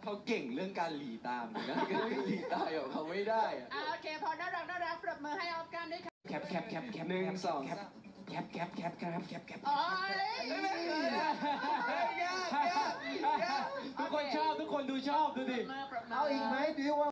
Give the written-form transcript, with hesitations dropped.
เขาเก่งเรื่องการหลีตามนะก็หลีตายของเขาไม่ได้อะโอเคพอน่ารักปรบมือให้ออฟกันด้วยค่ะแคปหนึ่งสองแคปโอ้ยทุกคนชอบทุกคนดูชอบดูดิปรบมือเอาอีกไหมดิวว่า